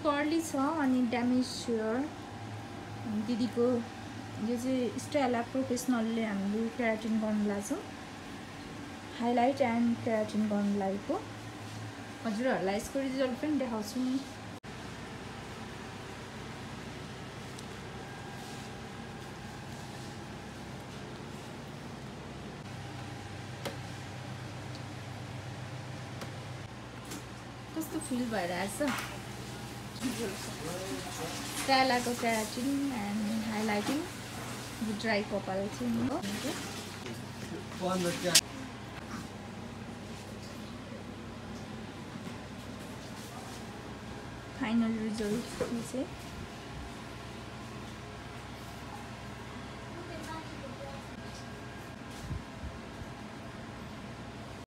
curly छ अनि damage hair दिदीको यो चाहिँ स्टेला प्रोफेसनलले हामीले केराटिन गर्नु लाग्छौँ हाइलाइट एन्ड केराटिन गर्नु लागेको हजुरहरूलाई यसको रिजल्ट पनि देखाउँछु नि कस्तो फिल भइरहेछ स्टेलाको केराटिन एन्ड हाइलाइटिङ ड्राई कपाल चाहिँ हो फाइनल रिजल्ट चाहिँ